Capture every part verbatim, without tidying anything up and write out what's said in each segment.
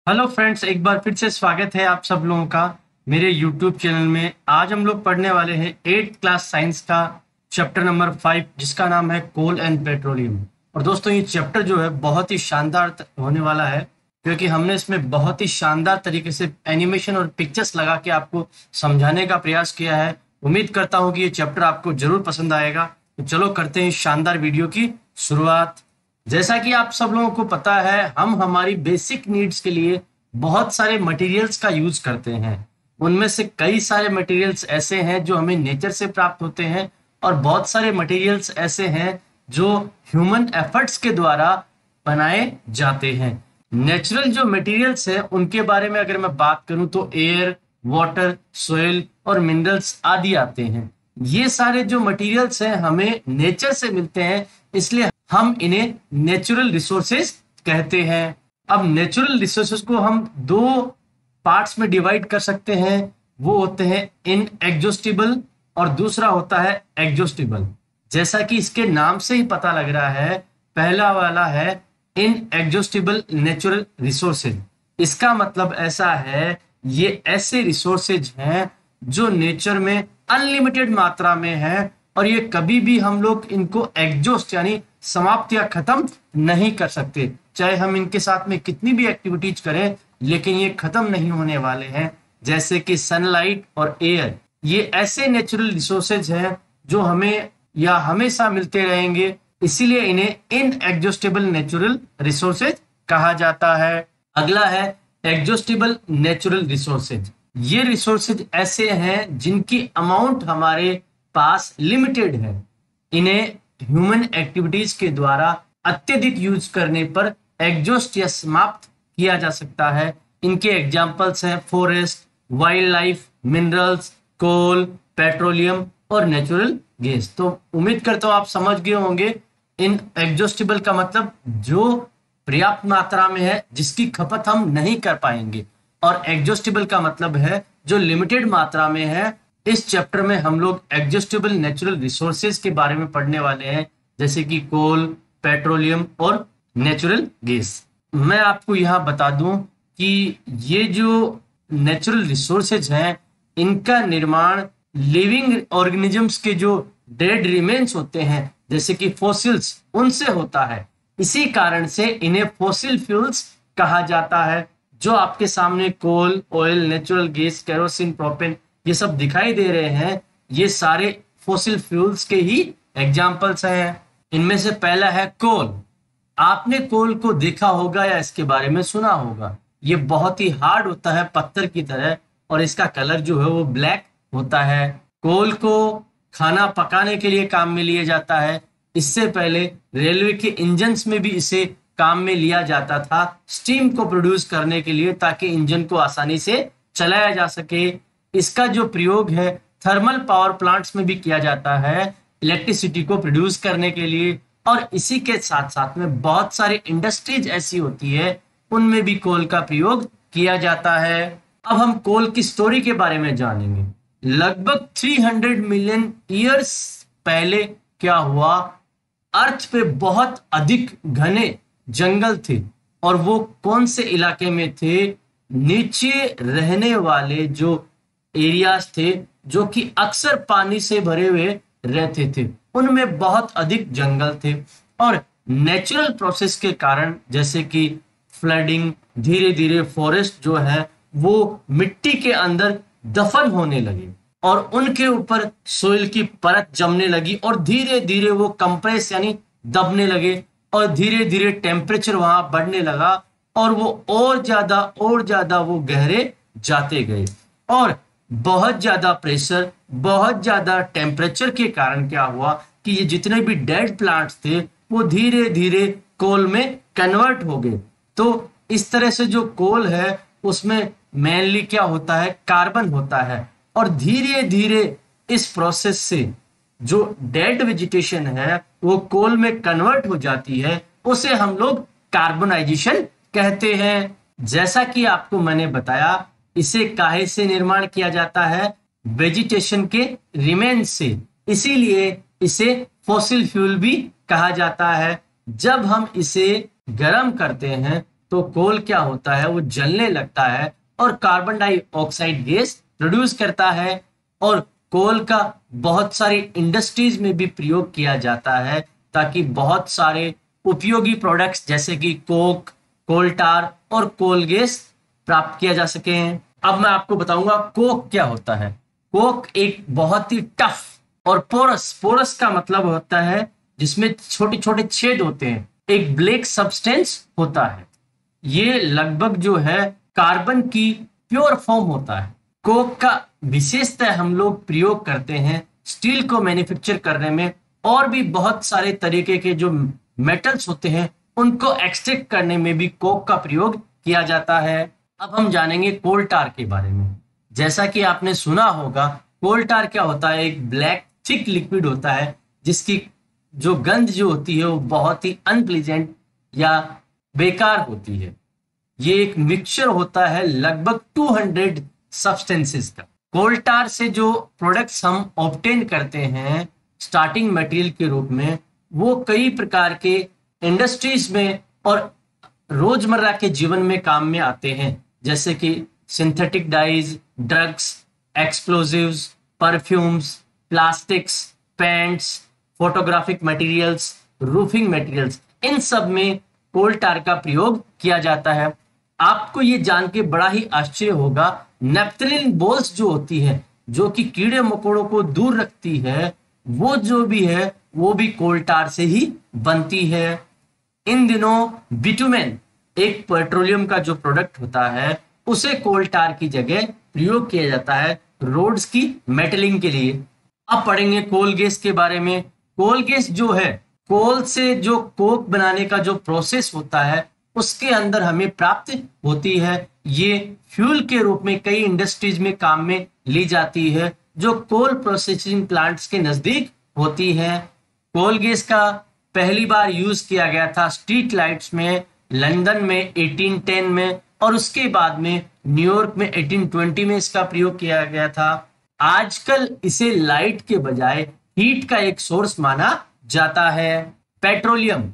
Hello friends, एक बार फिर से स्वागत है आप सब लोगों का मेरे यूट्यूब चैनल में। आज हम लोग पढ़ने वाले हैं एट्थ क्लास साइंस का चैप्टर नंबर फाइव, जिसका नाम है कोल एंड पेट्रोलियम। और दोस्तों, ये चैप्टर जो है बहुत ही शानदार त- होने वाला है, क्योंकि हमने इसमें बहुत ही शानदार तरीके से एनिमेशन और पिक्चर्स लगा के आपको समझाने का प्रयास किया है। उम्मीद करता हूँ कि ये चैप्टर आपको जरूर पसंद आएगा। तो चलो करते हैं इस शानदार वीडियो की शुरुआत। जैसा कि आप सब लोगों को पता है, हम हमारी बेसिक नीड्स के लिए बहुत सारे मटेरियल्स का यूज करते हैं। उनमें से कई सारे मटेरियल्स ऐसे हैं जो हमें नेचर से प्राप्त होते हैं, और बहुत सारे मटेरियल्स ऐसे हैं जो ह्यूमन एफर्ट्स के द्वारा बनाए जाते हैं। नेचुरल जो मटेरियल्स हैं उनके बारे में अगर मैं बात करूं तो एयर, वाटर, सोइल और मिनरल्स आदि आते हैं। ये सारे जो मटेरियल्स हैं हमें नेचर से मिलते हैं, इसलिए हम इन्हें नेचुरल रिसोर्सेज कहते हैं। अब नेचुरल रिसोर्सेज को हम दो पार्ट्स में डिवाइड कर सकते हैं। वो होते हैं इनएग्जॉस्टिबल और दूसरा होता है एग्जॉस्टिबल। जैसा कि इसके नाम से ही पता लग रहा है, पहला वाला है इनएग्जॉस्टिबल नेचुरल रिसोर्सेज। इसका मतलब ऐसा है, ये ऐसे रिसोर्सेज हैं जो नेचर में अनलिमिटेड मात्रा में है, और ये कभी भी हम लोग इनको एग्जॉस्ट यानी समाप्त या खत्म नहीं कर सकते। चाहे हम इनके साथ में कितनी भी एक्टिविटीज करें, लेकिन ये खत्म नहीं होने वाले हैं। जैसे कि सनलाइट और एयर, ये ऐसे नेचुरल रिसोर्सेज हैं जो हमें या हमेशा मिलते रहेंगे, इसीलिए इन्हें इनएग्जॉस्टेबल नेचुरल रिसोर्सेज कहा जाता है। अगला है एग्जॉस्टेबल नेचुरल रिसोर्सेज। ये रिसोर्सेज ऐसे हैं जिनकी अमाउंट हमारे पास लिमिटेड है। इन्हें ह्यूमन एक्टिविटीज के द्वारा अत्यधिक यूज करने पर एग्जॉस्ट या समाप्त किया जा सकता है। इनके एग्जाम्पल्स हैं forest, wildlife, minerals, coal, petroleum और नेचुरल गैस। तो उम्मीद करता हूं आप समझ गए होंगे। इन एग्जॉस्टिबल का मतलब जो पर्याप्त मात्रा में है, जिसकी खपत हम नहीं कर पाएंगे, और एग्जॉस्टिबल का मतलब है जो लिमिटेड मात्रा में है। इस चैप्टर में हम लोग एग्जॉस्टिबल नेचुरल रिसोर्सेज के बारे में पढ़ने वाले हैं, जैसे कि कोल, पेट्रोलियम और नेचुरल गैस। मैं आपको यहाँ बता दूं कि ये जो नेचुरल रिसोर्सेज हैं, इनका निर्माण लिविंग ऑर्गेनिजम्स के जो डेड रिमेन्स होते हैं, जैसे कि फॉसिल्स, उनसे होता है। इसी कारण से इन्हें फॉसिल फ्यूल्स कहा जाता है। जो आपके सामने coal, oil, natural gas, kerosene, propane ये सब दिखाई दे रहे हैं, ये सारे फॉसिल फ्यूल्स के ही एग्जाम्पल्स हैं। इनमें से पहला है कोल। आपने कोल को देखा होगा या इसके बारे में सुना होगा। ये बहुत ही हार्ड होता है, पत्थर की तरह, और इसका कलर जो है वो ब्लैक होता है। कोल को खाना पकाने के लिए काम में लिया जाता है। इससे पहले रेलवे के इंजन्स में भी इसे काम में लिया जाता था, स्टीम को प्रोड्यूस करने के लिए, ताकि इंजन को आसानी से चलाया जा सके। इसका जो प्रयोग है थर्मल पावर प्लांट्स में भी किया जाता है, इलेक्ट्रिसिटी को प्रोड्यूस करने के लिए। और इसी के साथ साथ में बहुत सारी इंडस्ट्रीज ऐसी होती है, उनमें भी कोल का प्रयोग किया जाता है। अब हम कोल की स्टोरी के बारे में जानेंगे। लगभग तीन सौ मिलियन ईयर्स पहले क्या हुआ, अर्थ पे बहुत अधिक घने जंगल थे, और वो कौन से इलाके में थे? नीचे रहने वाले जो एरियाज थे, जो कि अक्सर पानी से भरे हुए रहते थे, उनमें बहुत अधिक जंगल थे। और नेचुरल प्रोसेस के कारण, जैसे कि फ्लडिंग, धीरे धीरे फॉरेस्ट जो है वो मिट्टी के अंदर दफन होने लगे, और उनके ऊपर सोइल की परत जमने लगी, और धीरे धीरे वो कंप्रेस यानी दबने लगे, और धीरे धीरे टेम्परेचर वहां बढ़ने लगा, और वो और ज्यादा और ज्यादा वो गहरे जाते गए। और बहुत ज्यादा प्रेशर, बहुत ज्यादा टेम्परेचर के कारण क्या हुआ कि ये जितने भी डेड प्लांट्स थे वो धीरे धीरे कोल में कन्वर्ट हो गए। तो इस तरह से जो कोल है उसमें मेनली क्या होता है, कार्बन होता है, और धीरे धीरे इस प्रोसेस से जो डेड वेजिटेशन है वो कोल में कन्वर्ट हो जाती है, उसे हम लोग कार्बनाइजेशन कहते हैं। जैसा कि आपको मैंने बताया, इसे काहे से निर्माण किया जाता है? वेजिटेशन के रिमेन्स से, इसीलिए इसे फॉसिल फ्यूल भी कहा जाता है। जब हम इसे गर्म करते हैं तो कोल क्या होता है, वो जलने लगता है और कार्बन डाइऑक्साइड गैस प्रोड्यूस करता है। और कोल का बहुत सारी इंडस्ट्रीज में भी प्रयोग किया जाता है ताकि बहुत सारे उपयोगी प्रोडक्ट्स जैसे कि कोक, कोल टार और कोल गैस प्राप्त किया जा सके। अब मैं आपको बताऊंगा कोक क्या होता है। कोक एक बहुत ही टफ और पोरस, पोरस का मतलब होता है जिसमें छोटे छोटे छेद होते हैं, एक ब्लैक सब्सटेंस होता है। ये लगभग जो है कार्बन की प्योर फॉर्म होता है। कोक का विशेषतः हम लोग प्रयोग करते हैं स्टील को मैन्युफैक्चर करने में, और भी बहुत सारे तरीके के जो मेटल्स होते हैं उनको एक्सट्रैक्ट करने में भी कोक का प्रयोग किया जाता है। अब हम जानेंगे कोल टार के बारे में। जैसा कि आपने सुना होगा, कोल टार क्या होता है, एक ब्लैक थिक लिक्विड होता है जिसकी जो गंध जो होती है वो बहुत ही अनप्लीजेंट या बेकार होती है। ये एक मिक्सचर होता है लगभग दो सौ सब्सटेंसेस का। कोल टार से जो प्रोडक्ट्स हम ऑब्टेन करते हैं स्टार्टिंग मटेरियल के रूप में, वो कई प्रकार के इंडस्ट्रीज में और रोजमर्रा के जीवन में काम में आते हैं, जैसे कि synthetic dyes, drugs, explosives, perfumes, plastics, paints, photographic materials, roofing materials, इन सब में कोल टार का प्रयोग किया जाता है। आपको ये जान के बड़ा ही आश्चर्य होगा, नेप्थलीन बॉल्स जो होती है जो कि कीड़े मकोड़ों को दूर रखती है, वो जो भी है वो भी कोल टार से ही बनती है। इन दिनों बिटुमेन एक पेट्रोलियम का जो प्रोडक्ट होता है उसे कोल टार की जगह प्रयोग किया जाता है रोड्स की मेटलिंग के लिए। अब पढ़ेंगे कोल गैस के बारे में। कोल गैस जो है, कोल से जो कोक बनाने का जो प्रोसेस होता है उसके अंदर हमें प्राप्त होती है। ये फ्यूल के रूप में कई इंडस्ट्रीज में काम में ली जाती है जो कोल प्रोसेसिंग प्लांट्स के नजदीक होती है। कोल गैस का पहली बार यूज किया गया था स्ट्रीट लाइट्स में लंदन में अठारह सौ दस में, और उसके बाद में न्यूयॉर्क में अठारह सौ बीस में इसका प्रयोग किया गया था। आजकल इसे लाइट के बजाय हीट का एक सोर्स माना जाता है। पेट्रोलियम,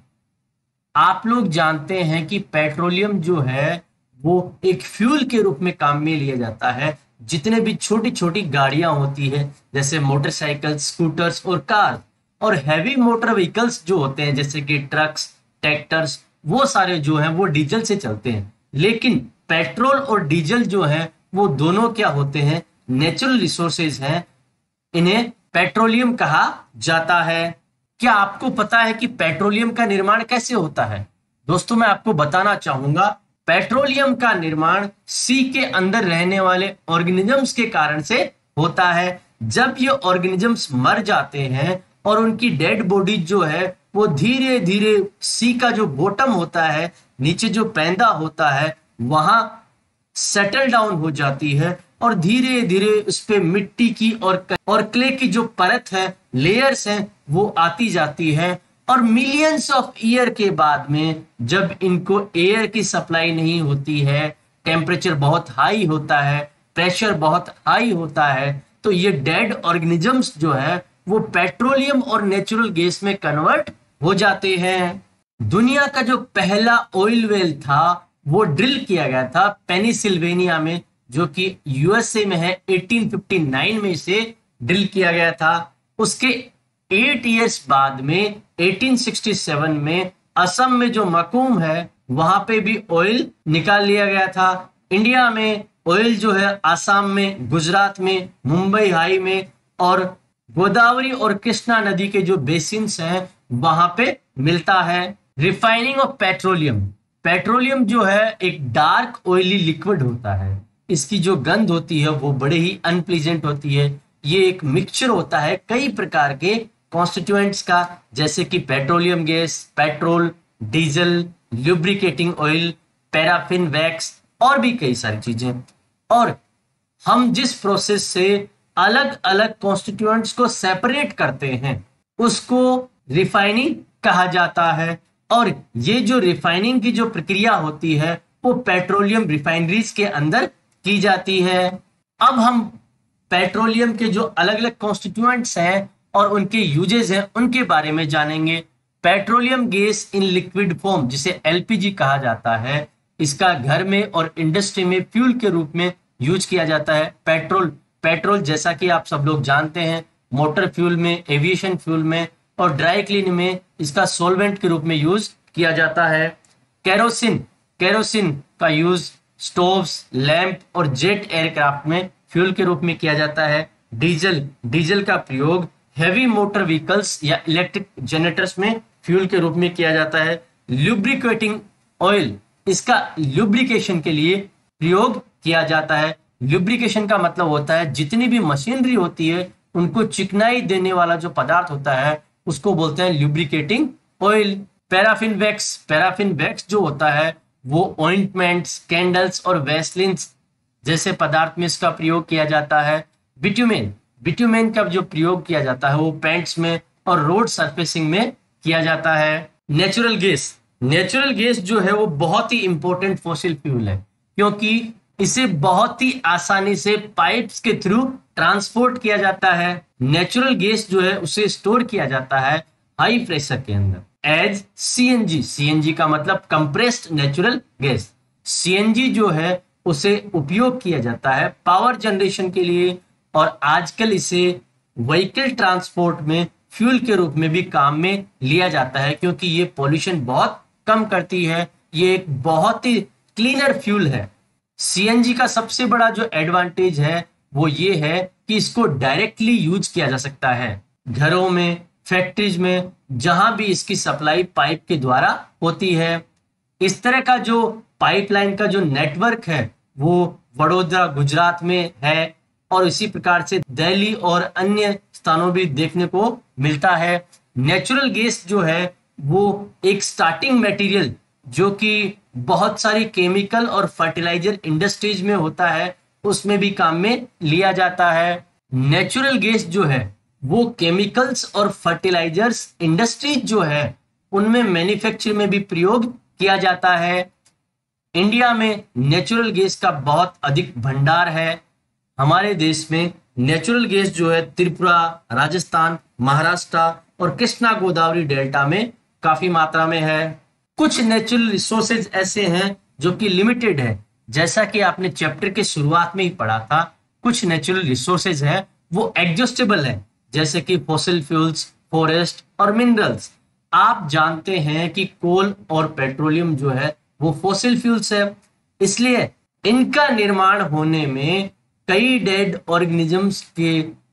आप लोग जानते हैं कि पेट्रोलियम जो है वो एक फ्यूल के रूप में काम में लिया जाता है। जितने भी छोटी छोटी गाड़ियां होती है जैसे मोटरसाइकिल, स्कूटर्स और कार, और हैवी मोटर व्हीकल्स जो होते हैं जैसे कि ट्रक्स, ट्रैक्टर्स, वो सारे जो हैं वो डीजल से चलते हैं। लेकिन पेट्रोल और डीजल जो है वो दोनों क्या होते हैं, नेचुरल रिसोर्सेज हैं, इन्हें पेट्रोलियम कहा जाता है। क्या आपको पता है कि पेट्रोलियम का निर्माण कैसे होता है? दोस्तों मैं आपको बताना चाहूंगा, पेट्रोलियम का निर्माण सी के अंदर रहने वाले ऑर्गेनिजम्स के कारण से होता है। जब ये ऑर्गेनिजम्स मर जाते हैं और उनकी डेड बॉडी जो है वो धीरे धीरे सी का जो बॉटम होता है, नीचे जो पैंदा होता है, वहां सेटल डाउन हो जाती है और धीरे धीरे उस पे मिट्टी की और और क्ले की जो परत है, लेयर्स हैं, वो आती जाती है। और मिलियंस ऑफ ईयर के बाद में जब इनको एयर की सप्लाई नहीं होती है, टेम्परेचर बहुत हाई होता है, प्रेशर बहुत हाई होता है, तो ये डेड ऑर्गेनिजम्स जो है वो पेट्रोलियम और नेचुरल गैस में कन्वर्ट हो जाते हैं। दुनिया का जो पहला ऑयल वेल था वो ड्रिल किया गया था पेनिसिल्वेनिया में, जो कि यूएसए में है। अठारह सौ उनसठ में इसे ड्रिल किया गया था। उसके एट इयर्स बाद में अठारह सौ सरसठ में असम में जो मकूम है वहां पे भी ऑयल निकाल लिया गया था। इंडिया में ऑयल जो है आसाम में, गुजरात में, मुंबई हाई में और गोदावरी और कृष्णा नदी के जो बेसिन्स हैं वहां पे मिलता है। रिफाइनिंग ऑफ पेट्रोलियम, पेट्रोलियम जो है एक डार्क ऑयली लिक्विड होता है। इसकी जो गंध होती है वो बड़े ही अनप्लीजेंट होती है। ये एक मिक्सचर होता है कई प्रकार के कॉन्स्टिट्यूएंट्स का, जैसे कि petroleum gas, petrol, diesel, lubricating oil, paraffin wax और भी कई सारी चीजें। और हम जिस प्रोसेस से अलग अलग कॉन्स्टिट्यूएंट्स को सेपरेट करते हैं उसको रिफाइनिंग कहा जाता है। और ये जो रिफाइनिंग की जो प्रक्रिया होती है वो पेट्रोलियम रिफाइनरीज के अंदर की जाती है। अब हम पेट्रोलियम के जो अलग अलग कॉन्स्टिट्यूएंट्स हैं और उनके यूजेस हैं उनके बारे में जानेंगे। Petroleum gas in liquid form, जिसे एलपीजी कहा जाता है, इसका घर में और इंडस्ट्री में फ्यूल के रूप में यूज किया जाता है। पेट्रोल पेट्रोल जैसा कि आप सब लोग जानते हैं, मोटर फ्यूल में, एविएशन फ्यूल में और ड्राई क्लीन में इसका सोलवेंट के रूप में यूज किया जाता है। केरोसिन केरोसिन का यूज स्टोव्स, लैंप और जेट एयरक्राफ्ट में फ्यूल के रूप में किया जाता है। डीजल डीजल का प्रयोग हैवी मोटर व्हीकल्स या इलेक्ट्रिक जनरेटर्स में फ्यूल के रूप में किया जाता है। ल्यूब्रिकेटिंग ऑयल, इसका ल्यूब्रिकेशन के लिए प्रयोग किया जाता है। ल्यूब्रिकेशन का मतलब होता है जितनी भी मशीनरी होती है उनको चिकनाई देने वाला जो पदार्थ होता है उसको बोलते हैं lubricating oil. Paraffin wax paraffin wax जो होता है वो ऑइंटमेंट्स, कैंडल्स और वैसलिन्स जैसे पदार्थ में इसका प्रयोग किया जाता है। बिट्यूमेन बिट्यूमेन का जो प्रयोग किया जाता है वो पेंट्स में और रोड सरफेसिंग में किया जाता है। नेचुरल गैस नेचुरल गैस जो है वो बहुत ही इंपॉर्टेंट फॉसिल फ्यूल है, क्योंकि इसे बहुत ही आसानी से पाइप्स के थ्रू ट्रांसपोर्ट किया जाता है। नेचुरल गैस जो है उसे स्टोर किया जाता है हाई प्रेशर के अंदर एज सीएनजी। सीएनजी का मतलब कंप्रेस्ड नेचुरल गैस। सीएनजी जो है उसे उपयोग किया जाता है पावर जनरेशन के लिए, और आजकल इसे व्हीकल ट्रांसपोर्ट में फ्यूल के रूप में भी काम में लिया जाता है, क्योंकि ये पॉल्यूशन बहुत कम करती है। ये एक बहुत ही क्लीनर फ्यूल है। सीएनजी का सबसे बड़ा जो एडवांटेज है वो ये है कि इसको डायरेक्टली यूज किया जा सकता है घरों में, फैक्ट्रीज में, जहां भी इसकी सप्लाई पाइप के द्वारा होती है। इस तरह का जो पाइपलाइन का जो नेटवर्क है वो वडोदरा गुजरात में है, और इसी प्रकार से दिल्ली और अन्य स्थानों भी देखने को मिलता है। नेचुरल गैस जो है वो एक स्टार्टिंग मटेरियल जो कि बहुत सारी केमिकल और फर्टिलाइजर इंडस्ट्रीज में होता है उसमें भी काम में लिया जाता है। नेचुरल गैस जो है वो केमिकल्स और फर्टिलाइजर्स इंडस्ट्रीज जो है उनमें मैन्युफैक्चर में भी प्रयोग किया जाता है। इंडिया में नेचुरल गैस का बहुत अधिक भंडार है। हमारे देश में नेचुरल गैस जो है त्रिपुरा, राजस्थान, महाराष्ट्र और कृष्णा गोदावरी डेल्टा में काफी मात्रा में है। कुछ नेचुरल रिसोर्सेज ऐसे हैं जो कि लिमिटेड है, जैसा कि आपने चैप्टर के शुरुआत में ही पढ़ा था। कुछ नेचुरल रिसोर्सेज है वो एग्जॉस्टेबल है, जैसे कि फॉसिल फ्यूल्स, फॉरेस्ट और मिनरल्स। आप जानते हैं कि कोल और पेट्रोलियम जो है वो फॉसिल फ्यूल्स है, इसलिए इनका निर्माण होने में कई डेड ऑर्गेनिजम्स के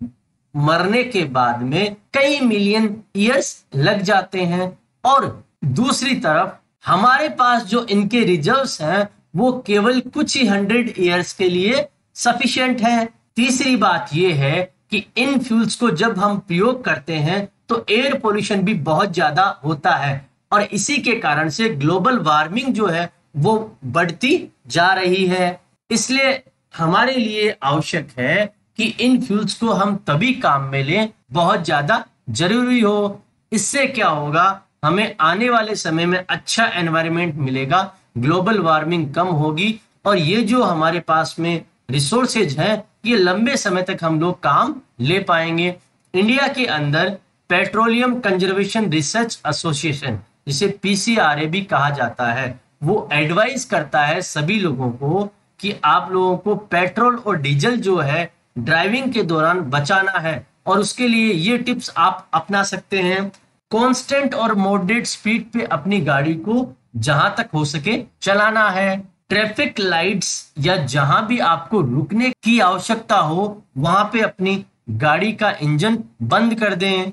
मरने के बाद में कई मिलियन ईयर्स लग जाते हैं, और दूसरी तरफ हमारे पास जो इनके रिजर्व्स हैं वो केवल कुछ ही हंड्रेड ईयर्स के लिए सफिशिएंट है। तीसरी बात यह है कि इन फ्यूल्स को जब हम प्रयोग करते हैं तो एयर पोल्यूशन भी बहुत ज्यादा होता है, और इसी के कारण से ग्लोबल वार्मिंग जो है वो बढ़ती जा रही है। इसलिए हमारे लिए आवश्यक है कि इन फ्यूल्स को हम तभी काम में लें बहुत ज्यादा जरूरी हो। इससे क्या होगा, हमें आने वाले समय में अच्छा एनवायरनमेंट मिलेगा, ग्लोबल वार्मिंग कम होगी, और ये जो हमारे पास में रिसोर्सेज हैं ये लंबे समय तक हम लोग काम ले पाएंगे। इंडिया के अंदर पेट्रोलियम कंजर्वेशन रिसर्च एसोसिएशन, जिसे पीसीआरए भी कहा जाता है, वो एडवाइस करता है सभी लोगों को कि आप लोगों को पेट्रोल और डीजल जो है ड्राइविंग के दौरान बचाना है, और उसके लिए ये टिप्स आप अपना सकते हैं। कांस्टेंट और मॉडरेट स्पीड पे अपनी गाड़ी को जहां तक हो सके चलाना है। ट्रैफिक लाइट्स या जहां भी आपको रुकने की आवश्यकता हो वहां पे अपनी गाड़ी का इंजन बंद कर दें।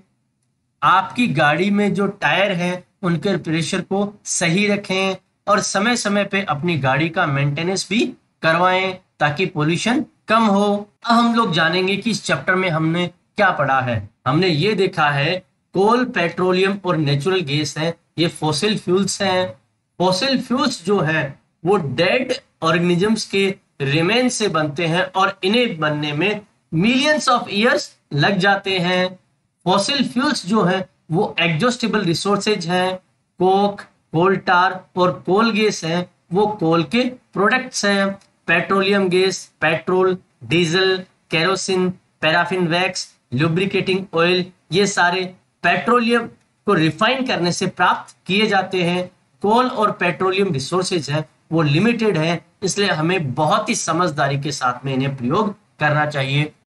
आपकी गाड़ी में जो टायर हैं उनके प्रेशर को सही रखें, और समय समय पे अपनी गाड़ी का मेंटेनेंस भी करवाएं ताकि पोल्यूशन कम हो। अब हम लोग जानेंगे कि इस चैप्टर में हमने क्या पढ़ा है। हमने ये देखा है कोल, पेट्रोलियम और नेचुरल गैस है, ये फॉसिल फ्यूल्स हैं। फॉसिल फ्यूल्स जो है वो डेड ऑर्गेनिजम्स के रिमेन से बनते हैं, और इन्हें बनने में मिलियंस ऑफ ईयर्स लग जाते हैं। फॉसिल फ्यूल्स जो है वो एग्जॉस्टेबल रिसोर्सेज हैं। कोक, कोल टार और कोल गैस हैं वो कोल के प्रोडक्ट्स हैं। Petroleum gas, petrol, diesel, kerosene, paraffin wax, lubricating oil, ये सारे पेट्रोलियम को रिफाइन करने से प्राप्त किए जाते हैं। कोल और पेट्रोलियम रिसोर्सेज हैं वो लिमिटेड है, इसलिए हमें बहुत ही समझदारी के साथ में इन्हें प्रयोग करना चाहिए।